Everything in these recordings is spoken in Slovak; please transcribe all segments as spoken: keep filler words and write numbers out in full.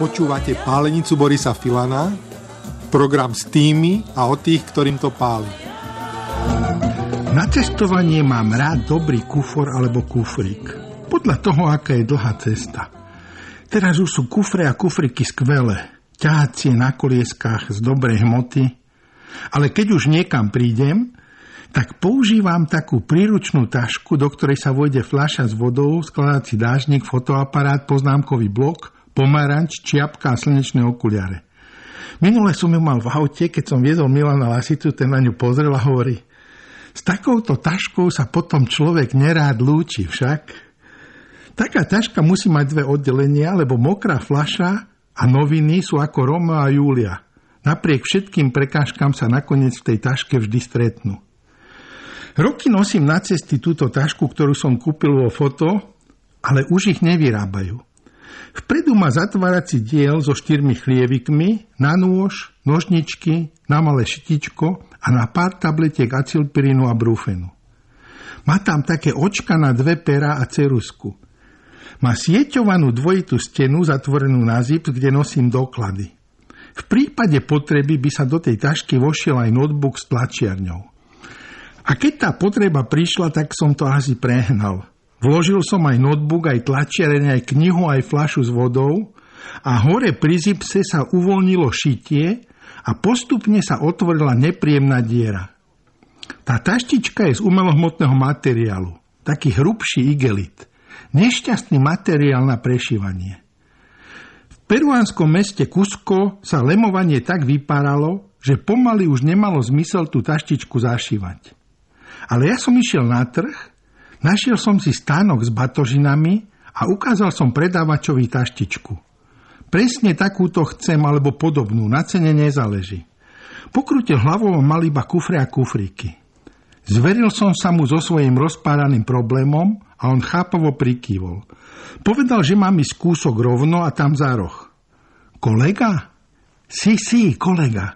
Počúvate Pálenicu Borisa Filana, program s tými a o tých, ktorým to páli. Na cestovanie mám rád dobrý kufor alebo kufrík. Podľa toho, aká je dlhá cesta. Teraz už sú kufre a kufriky skvelé. Ťahacie na kolieskách z dobrej hmoty. Ale keď už niekam prídem, tak používam takú príručnú tašku, do ktorej sa vojde fľaša s vodou, skladací dážnik, fotoaparát, poznámkový blok, pomaranč, čiapka a slnečné okuliare. Minule som ju mal v aute, keď som viezol Milana Lasicu, ten na ňu pozrel a hovorí: s takouto taškou sa potom človek nerád lúči však. Taká taška musí mať dve oddelenia, lebo mokrá fľaša a noviny sú ako Romeo a Julia. Napriek všetkým prekážkam sa nakoniec v tej taške vždy stretnú. Roky nosím na cesty túto tašku, ktorú som kúpil vo Foto, ale už ich nevyrábajú. Vpredu má zatvárací diel so štyrmi chlievikmi, na nôž, nožničky, na malé šitičko a na pár tabletiek acylpirínu a brufenu. Má tam také očka na dve pera a ceruzku. Má sieťovanú dvojitú stenu zatvorenú na zip, kde nosím doklady. V prípade potreby by sa do tej tašky vošiel aj notebook s tlačiarňou. A keď tá potreba prišla, tak som to asi prehnal. Vložil som aj notebook, aj tlačiareň, aj knihu, aj fľašu s vodou a hore pri zipse sa uvoľnilo šitie a postupne sa otvorila nepríjemná diera. Tá taštička je z umelohmotného materiálu, taký hrubší igelit. Nešťastný materiál na prešívanie. V peruánskom meste Cusco sa lemovanie tak vypáralo, že pomaly už nemalo zmysel tú taštičku zašívať. Ale ja som išiel na trh, našiel som si stánok s batožinami a ukázal som predávačovi taštičku. Presne takúto chcem alebo podobnú, na cene nezáleží. Pokrutil hlavou a mal iba kufre a kufríky. Zveril som sa mu so svojím rozpáraným problémom a on chápavo prikývol. Povedal, že mám ísť kúsok rovno a tam za roh. Kolega? Sí, sí, kolega.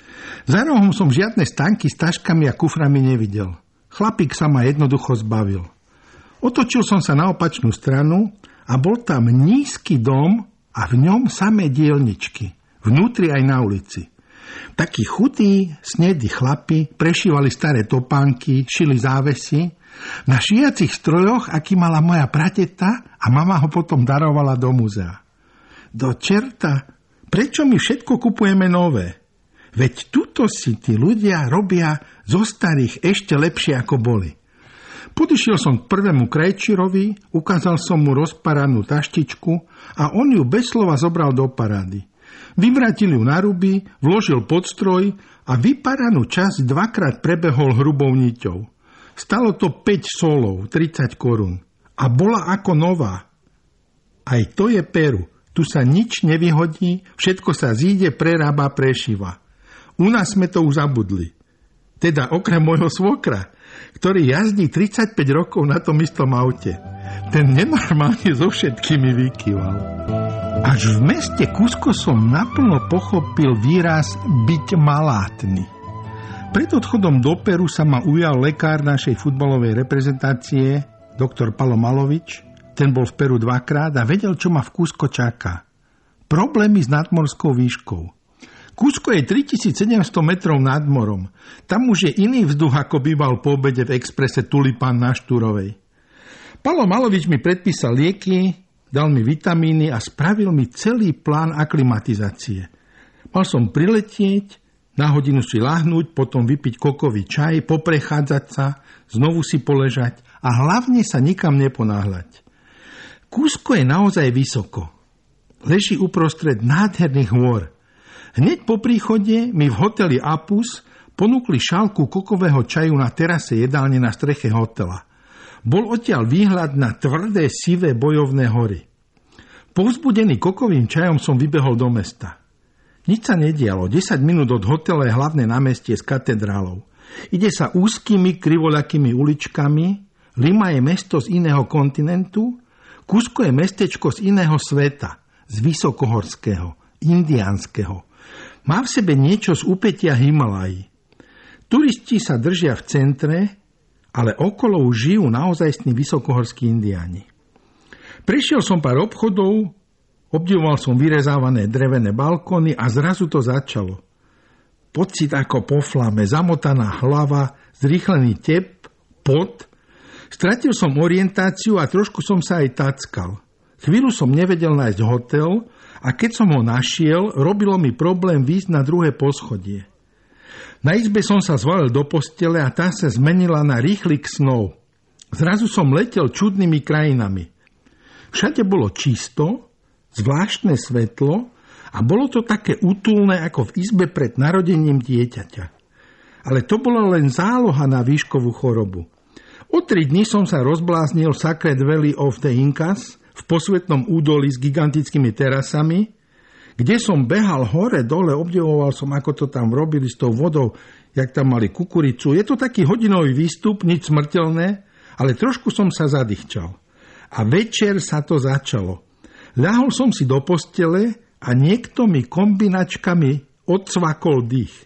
Za rohom som žiadne stánky s taškami a kuframi nevidel. Chlapík sa ma jednoducho zbavil. Otočil som sa na opačnú stranu a bol tam nízky dom a v ňom samé dielničky. Vnútri aj na ulici. Takí chudí, snedí chlapi prešívali staré topánky, šili závesy. Na šijacích strojoch, aký mala moja prateta a mama ho potom darovala do múzea. Do čerta, prečo my všetko kupujeme nové? Veď tuto si tí ľudia robia zo starých ešte lepšie ako boli. Podišiel som k prvému krajčírovi, ukázal som mu rozparanú taštičku a on ju bez slova zobral do parády. Vyvrátil ju na ruby, vložil pod stroj a vyparanú časť dvakrát prebehol hrubou niťou. Stalo to päť solov, tridsať korún. A bola ako nová. Aj to je Peru. Tu sa nič nevyhodí, všetko sa zíde, prerába, prešíva. U nás sme to už zabudli. Teda okrem môjho svokra, ktorý jazdí tridsaťpäť rokov na tom istom aute. Ten nenormálne so všetkými vykýval. Až v meste Cusco som naplno pochopil výraz byť malátny. Pred odchodom do Peru sa ma ujal lekár našej futbalovej reprezentácie, doktor Palo Malovič. Ten bol v Peru dvakrát a vedel, čo ma v Cusco čaká. Problémy s nadmorskou výškou. Cusco je tritisícsedemsto metrov nad morom. Tam už je iný vzduch, ako býval po obede v exprese Tulipán na Štúrovej. Palo Malovič mi predpísal lieky, dal mi vitamíny a spravil mi celý plán aklimatizácie. Mal som priletieť, na hodinu si láhnuť, potom vypiť kokový čaj, poprechádzať sa, znovu si poležať a hlavne sa nikam neponáhľať. Cusco je naozaj vysoko. Leží uprostred nádherných hôr. Hneď po príchode mi v hoteli Apus ponúkli šálku kokového čaju na terase jedálne na streche hotela. Bol odtiaľ výhľad na tvrdé, sivé bojovné hory. Povzbudený kokovým čajom som vybehol do mesta. Nič sa nedialo. desať minút od hotela je hlavné námestie s katedrálou. Ide sa úzkými, krivoľakými uličkami. Lima je mesto z iného kontinentu. Cusco je mestečko z iného sveta. Z vysokohorského, indiánskeho. Má v sebe niečo z úpetia Himalají. Turisti sa držia v centre, ale okolo už žijú naozajstní vysokohorskí indiáni. Prešiel som pár obchodov, Obdivoval som vyrezávané drevené balkóny a zrazu to začalo. Pocit ako po flame, zamotaná hlava, zrýchlený tep, pot. Stratil som orientáciu a trošku som sa aj tackal. Chvíľu som nevedel nájsť hotel a keď som ho našiel, robilo mi problém výjsť na druhé poschodie. Na izbe som sa zvalil do postele a tá sa zmenila na rýchlik snov. Zrazu som letel čudnými krajinami. Všade bolo čisto, zvláštne svetlo a bolo to také útulné ako v izbe pred narodením dieťaťa. Ale to bola len záloha na výškovú chorobu. O tri dni som sa rozbláznil v Sacred Valley of the Incas, v posvetnom údolí s gigantickými terasami, kde som behal hore, dole, obdivoval som, ako to tam robili s tou vodou, jak tam mali kukuricu. Je to taký hodinový výstup, nič smrteľné, ale trošku som sa zadýchčal. A večer sa to začalo. Ľahol som si do postele a niekto mi kombinačkami odsvakol dých.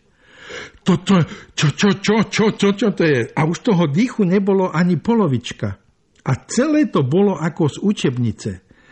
Toto, čo, čo, čo, čo, čo, čo to je? A už toho dýchu nebolo ani polovička. A celé to bolo ako z učebnice.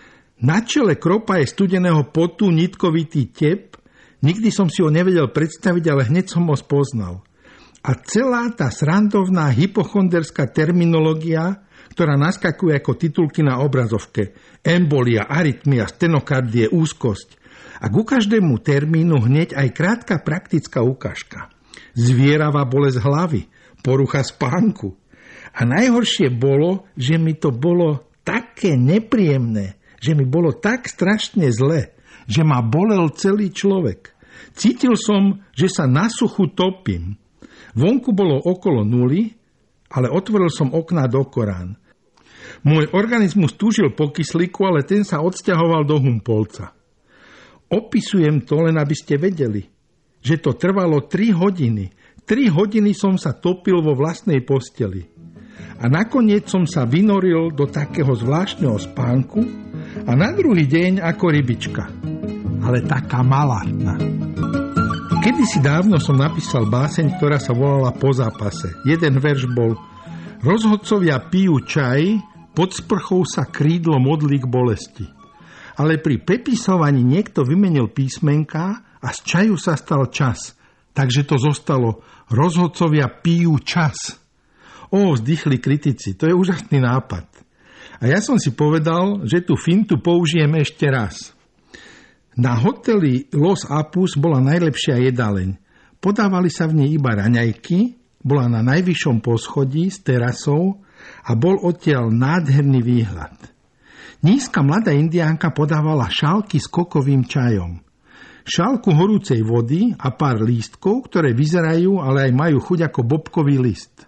Na čele kropa je studeného potu nitkovitý tep. Nikdy som si ho nevedel predstaviť, ale hneď som ho spoznal. A celá tá srandovná hypochonderská terminológia, ktorá naskakuje ako titulky na obrazovke. Embolia, arytmia, stenokardie, úzkosť. A ku každému termínu hneď aj krátka praktická ukážka. Zvieravá bolesť hlavy, porucha spánku. A najhoršie bolo, že mi to bolo také nepríjemné, že mi bolo tak strašne zle, že ma bolel celý človek. Cítil som, že sa na suchu topím. Vonku bolo okolo nuly, ale otvoril som okná do Korán. Môj organizmus túžil po kyslíku, ale ten sa odsťahoval do Humpolca. Opisujem to len, aby ste vedeli, že to trvalo tri hodiny. Tri hodiny som sa topil vo vlastnej posteli. A nakoniec som sa vynoril do takého zvláštneho spánku a na druhý deň ako rybička. Ale taká malárna. Kedysi dávno som napísal báseň, ktorá sa volala Po zápase. Jeden verš bol: rozhodcovia pijú čaj, pod sprchou sa krídlo modlí k bolesti. Ale pri prepisovaní niekto vymenil písmenká a z čaju sa stal čas. Takže to zostalo: rozhodcovia pijú čas. Ó, vzdychli kritici, to je úžasný nápad. A ja som si povedal, že tú fintu použijem ešte raz. Na hoteli Los Apus bola najlepšia jedáleň. Podávali sa v nej iba raňajky, bola na najvyššom poschodí s terasou a bol odtiaľ nádherný výhľad. Nízka mladá indiánka podávala šálky s kokovým čajom. Šálku horúcej vody a pár lístkov, ktoré vyzerajú, ale aj majú chuť ako bobkový list.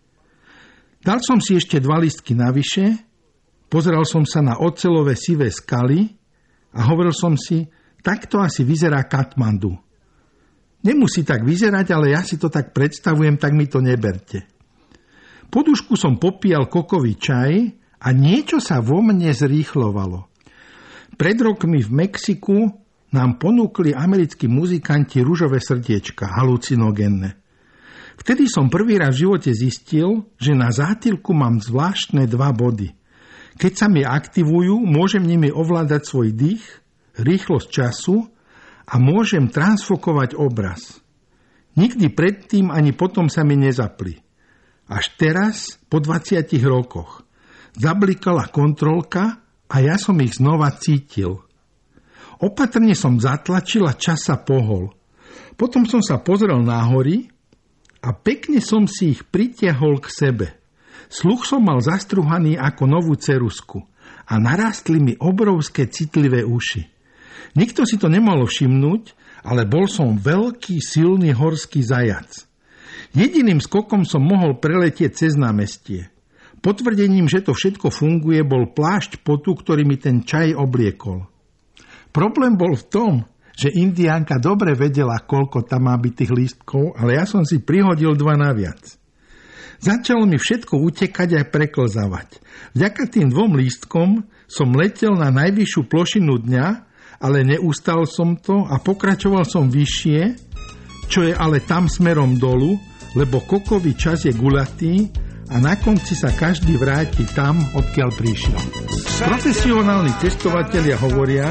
Dal som si ešte dva lístky navyše, pozeral som sa na oceľové sivé skaly a hovoril som si, takto asi vyzerá Katmandu. Nemusí tak vyzerať, ale ja si to tak predstavujem, tak mi to neberte. Podušku som popíjal kokový čaj a niečo sa vo mne zrýchlovalo. Pred rokmi v Mexiku nám ponúkli americkí muzikanti ružové srdiečka, halucinogénne. Vtedy som prvý raz v živote zistil, že na zátilku mám zvláštne dva body. Keď sa mi aktivujú, môžem nimi ovládať svoj dých, rýchlosť času a môžem transfokovať obraz. Nikdy predtým ani potom sa mi nezapli. Až teraz, po dvadsiatich rokoch, zablikala kontrolka a ja som ich znova cítil. Opatrne som zatlačil a čas sa pohol. Potom som sa pozrel na hory a pekne som si ich pritiahol k sebe. Sluch som mal zastruhaný ako novú ceruzku a narástli mi obrovské citlivé uši. Nikto si to nemalo všimnúť, ale bol som veľký, silný horský zajac. Jediným skokom som mohol preletieť cez námestie. Potvrdením, že to všetko funguje, bol plášť potu, ktorý mi ten čaj obliekol. Problém bol v tom, že indiánka dobre vedela, koľko tam má byť tých lístkov, ale ja som si prihodil dva naviac. Začalo mi všetko utekať a preklzavať. Vďaka tým dvom lístkom som letel na najvyššiu plošinu dňa, ale neustal som to a pokračoval som vyššie, čo je ale tam smerom dolu, lebo kokový čas je guľatý a na konci sa každý vráti tam, odkiaľ prišiel. Profesionálni testovatelia hovoria,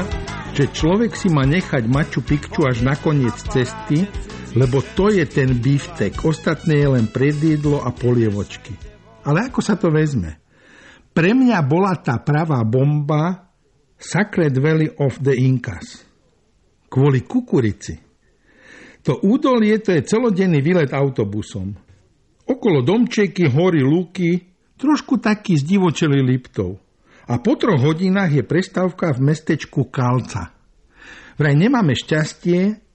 že človek si má nechať Machu Picchu až na koniec cesty, lebo to je ten biftek, ostatné je len predjedlo a polievočky. Ale ako sa to vezme? Pre mňa bola tá pravá bomba Sacred Valley of the Incas. Kvôli kukurici. To údolie to je celodenný výlet autobusom. Okolo domčeky, hory, lúky, trošku taký zdivočelý Liptov. A po troch hodinách je prestávka v mestečku Kalca. Vraj nemáme šťastie,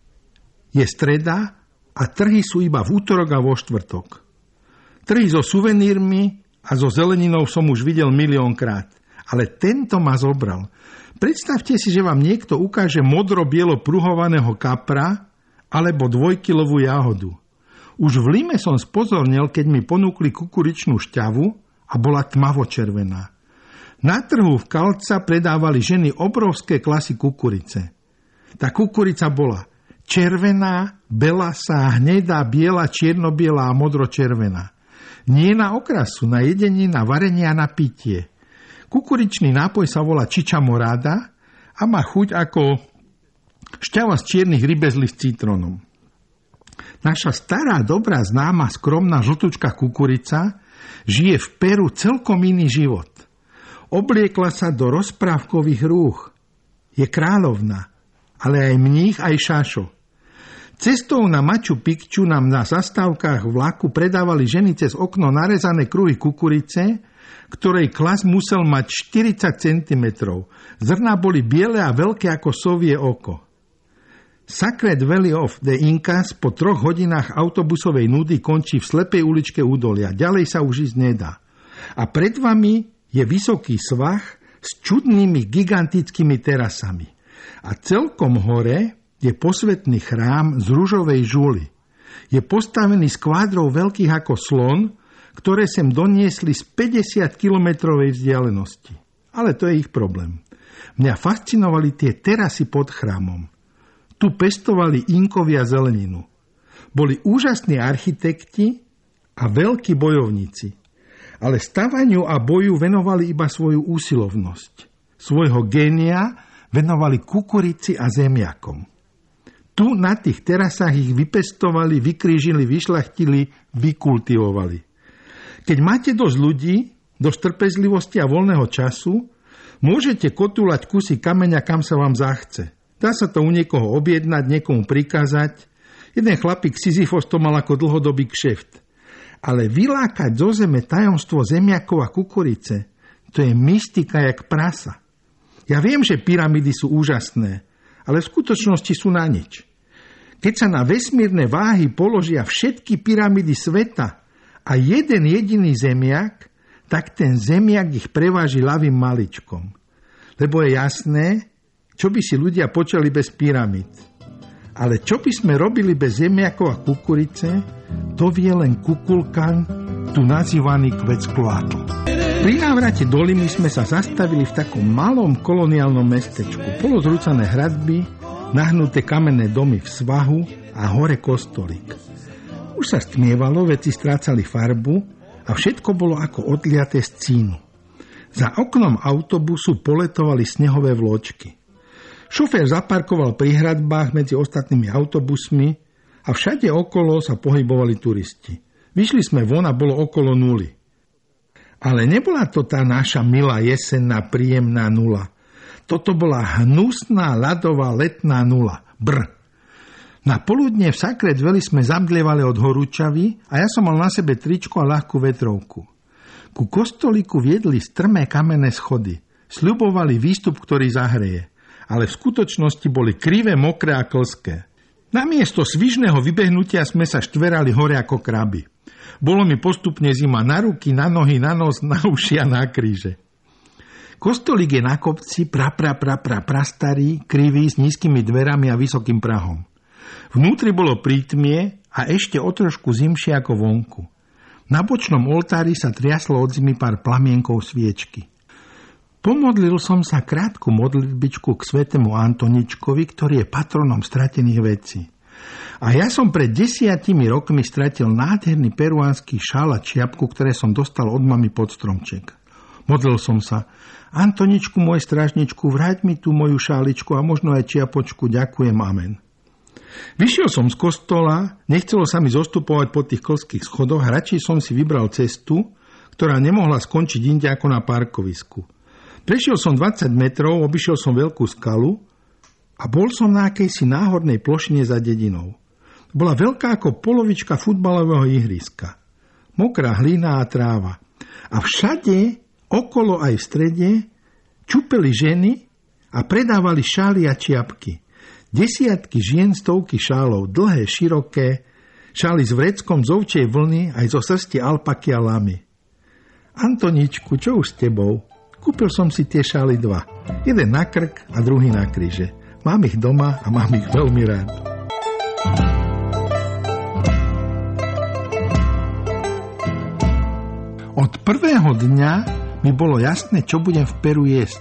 je streda a trhy sú iba v útorok a vo štvrtok. Trhy so suvenírmi a so zeleninou som už videl miliónkrát, ale tento ma zobral. Predstavte si, že vám niekto ukáže modro-bielo pruhovaného kapra alebo dvojkilovú jahodu. Už v Lime som spozornil, keď mi ponúkli kukuričnú šťavu a bola tmavo-červená. Na trhu v Kalca predávali ženy obrovské klasy kukurice. Tá kukurica bola červená, belasá, hnedá, biela, čierno-biela a modro-červená. Nie na okrasu, na jedenie, na varenie a na pitie. Kukuričný nápoj sa volá Chicha Morada a má chuť ako šťava z čiernych rybezlí s citrónom. Naša stará, dobrá, známa, skromná žltučká kukurica žije v Peru celkom iný život. Obliekla sa do rozprávkových rúch. Je kráľovna, ale aj mních, aj šašo. Cestou na Machu Picchu nám na zastávkach vlaku predávali ženy cez okno narezané kruhy kukurice, ktorej klas musel mať štyridsať centimetrov. Zrná boli biele a veľké ako sovie oko. Sacred Valley of the Incas po troch hodinách autobusovej nudy končí v slepej uličke údolia. Ďalej sa už ísť nedá. A pred vami je vysoký svah s čudnými gigantickými terasami. A celkom hore je posvätný chrám z ružovej žuly. Je postavený z kvádrov veľkých ako slon, ktoré sem doniesli z päťdesiatkilometrovej vzdialenosti. Ale to je ich problém. Mňa fascinovali tie terasy pod chrámom. Tu pestovali Inkovia zeleninu. Boli úžasní architekti a veľkí bojovníci. Ale stavaniu a boju venovali iba svoju úsilovnosť. Svojho génia venovali kukurici a zemiakom. Tu na tých terasách ich vypestovali, vykrížili, vyšľachtili, vykultivovali. Keď máte dosť ľudí, dosť trpezlivosti a voľného času, môžete kotúľať kusy kameňa, kam sa vám zachce. Dá sa to u niekoho objednať, niekomu prikázať. Jeden chlapík Sisyfos to mal ako dlhodobý kšeft. Ale vylákať zo zeme tajomstvo zemiakov a kukurice, to je mystika jak prasa. Ja viem, že pyramídy sú úžasné, ale v skutočnosti sú na nič. Keď sa na vesmírne váhy položia všetky pyramídy sveta a jeden jediný zemiak, tak ten zemiak ich preváži ľavým maličkom. Lebo je jasné, čo by si ľudia počali bez pyramíd. Ale čo by sme robili bez zemiakov a kukurice, to vie len Kukulkan, tu nazývaný Quetzalcoatl. Pri návrate do Limy sme sa zastavili v takom malom koloniálnom mestečku. Polozrúcané hradby, nahnuté kamenné domy v svahu a hore kostolík. Už sa stmievalo, veci strácali farbu a všetko bolo ako odliaté z cínu. Za oknom autobusu poletovali snehové vločky. Šofér zaparkoval pri hradbách medzi ostatnými autobusmi a všade okolo sa pohybovali turisti. Vyšli sme von a bolo okolo nuly. Ale nebola to tá naša milá jesenná príjemná nula. Toto bola hnusná ľadová letná nula. Brr. Na poludne v Sacred Valley sme zamdlievali od horúčavy a ja som mal na sebe tričko a ľahkú vetrovku. Ku kostolíku viedli strmé kamenné schody. Sľubovali výstup, ktorý zahreje. Ale v skutočnosti boli krivé, mokré a klské. Namiesto svižného vybehnutia sme sa štverali hore ako kraby. Bolo mi postupne zima na ruky, na nohy, na nos, na uši a na kríže. Kostolík je na kopci, pra, pra, pra, pra, prastarý, krivý, s nízkymi dverami a vysokým prahom. Vnútri bolo prítmie a ešte o trošku zimšie ako vonku. Na bočnom oltári sa triaslo od zimy pár plamienkov sviečky. Pomodlil som sa krátku modlitbičku k svätému Antoničkovi, ktorý je patronom stratených vecí. A ja som pred desiatimi rokmi stratil nádherný peruánsky šál a čiapku, ktoré som dostal od mami pod stromček. Modlil som sa. Antoničku, môj strážničku, vráť mi tú moju šáličku a možno aj čiapočku, ďakujem, amen. Vyšiel som z kostola, nechcelo sa mi zostupovať po tých klských schodoch, radšej som si vybral cestu, ktorá nemohla skončiť inde ako na parkovisku. Prešiel som dvadsať metrov, obišiel som veľkú skalu a bol som na akejsi náhornej plošine za dedinou. Bola veľká ako polovička futbalového ihriska. Mokrá hlina a tráva. A všade, okolo aj v strede, čupeli ženy a predávali šály a čiapky. Desiatky žien, stovky šálov, dlhé, široké, šály s vreckom z ovčej vlny aj zo srsti alpaky a lamy. Antoničku, čo už s tebou? Kúpil som si tie šály dva. Jeden na krk a druhý na kríže. Mám ich doma a mám ich veľmi rád. Od prvého dňa mi bolo jasné, čo budem v Peru jesť.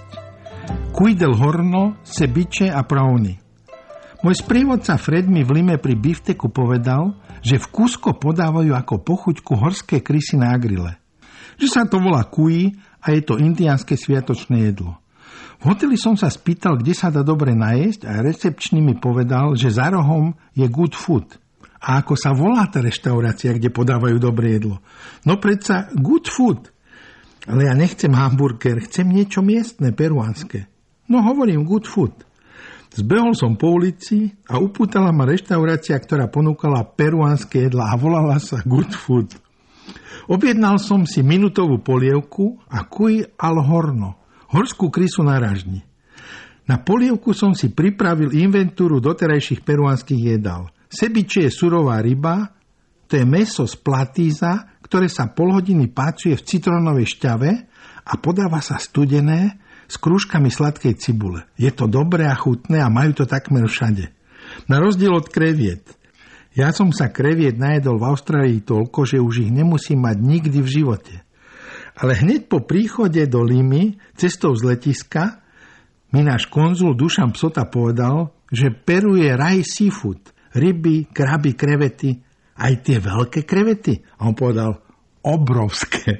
Cuy del horno, ceviche a praony. Môj sprievodca Fred mi v Lime pri bifteku povedal, že v Cusco podávajú ako pochuťku horské krysy na grille. Že sa to volá cuy a je to indiánske sviatočné jedlo. V hoteli som sa spýtal, kde sa dá dobre najesť a recepčný mi povedal, že za rohom je Good Food. A ako sa volá tá reštaurácia, kde podávajú dobré jedlo? No predsa Good Food. Ale ja nechcem hamburger, chcem niečo miestne, peruánske. No hovorím Good Food. Zbehol som po ulici a upútala ma reštaurácia, ktorá ponúkala peruánske jedlá a volala sa Good Food. Objednal som si minutovú polievku a cuy al horno, horskú krysu na ražni. Na polievku som si pripravil inventúru doterajších peruánskych jedál. Ceviche je surová ryba, to je mäso z platíza, ktoré sa pol hodiny pácuje v citrónovej šťave a podáva sa studené s krúžkami sladkej cibule. Je to dobré a chutné a majú to takmer všade. Na rozdiel od kreviet. Ja som sa kreviet najedol v Austrálii toľko, že už ich nemusím mať nikdy v živote. Ale hneď po príchode do Limy, cestou z letiska, mi náš konzul Dušan Psota povedal, že Peru je raj seafood. Ryby, kraby, krevety, aj tie veľké krevety. A on povedal, obrovské.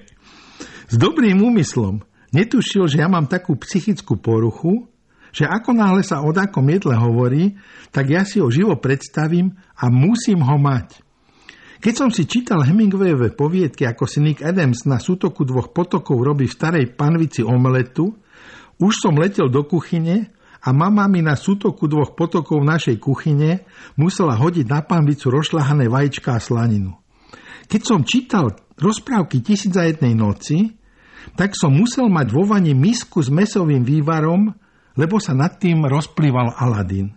S dobrým úmyslom. Netušil, že ja mám takú psychickú poruchu, že ako náhle sa o takom jedle hovorí, tak ja si ho živo predstavím a musím ho mať. Keď som si čítal Hemingwayové poviedky, ako si Nick Adams na sútoku dvoch potokov robí v starej panvici omeletu, už som letel do kuchyne a mama mi na sútoku dvoch potokov našej kuchyne musela hodiť na panvicu rozšľahané vajíčka a slaninu. Keď som čítal rozprávky Tisíc a jednej noci, tak som musel mať vo vani misku s mäsovým vývarom, lebo sa nad tým rozplýval Aladín.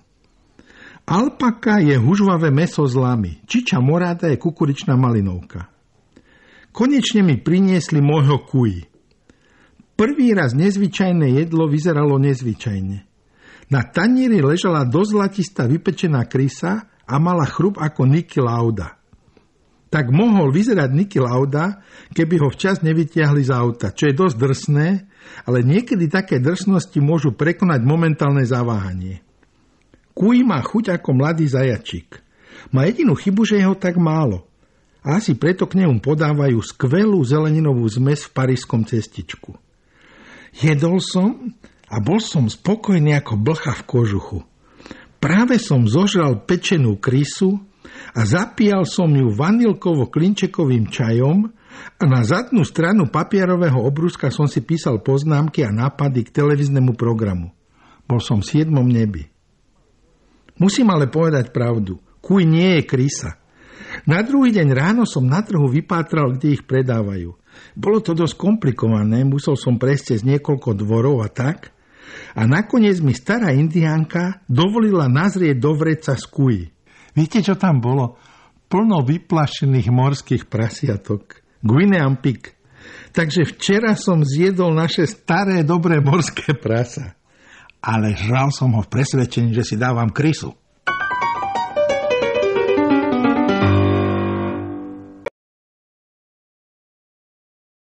Alpaka je hužvavé mäso z lamy, čiča moráda je kukuričná malinovka. Konečne mi priniesli môjho cuy. Prvý raz nezvyčajné jedlo vyzeralo nezvyčajne. Na tanieri ležala dosť zlatistá vypečená krysa a mala chrup ako Niki Lauda. Tak mohol vyzerať Niki Lauda, keby ho včas nevytiahli z auta, čo je dosť drsné, ale niekedy také drsnosti môžu prekonať momentálne zaváhanie. Cuy má chuť ako mladý zajačík. Má jedinú chybu, že je ho tak málo. A asi preto k nemu podávajú skvelú zeleninovú zmes v parížskom cestičku. Jedol som a bol som spokojný ako blcha v kožuchu. Práve som zožral pečenú krysu a zapíjal som ju vanilkovo-klinčekovým čajom a na zadnú stranu papierového obrúska som si písal poznámky a nápady k televíznemu programu. Bol som v siedmom nebi. Musím ale povedať pravdu. Cuy nie je krysa. Na druhý deň ráno som na trhu vypátral, kde ich predávajú. Bolo to dosť komplikované, musel som prejsť cez niekoľko dvorov a tak. A nakoniec mi stará indiánka dovolila nazrieť do vreca z cuy. Viete, čo tam bolo? Plno vyplašených morských prasiatok. Guinean pig. Takže včera som zjedol naše staré, dobré morské prasa. Ale žral som ho v presvedčení, že si dávam krysu.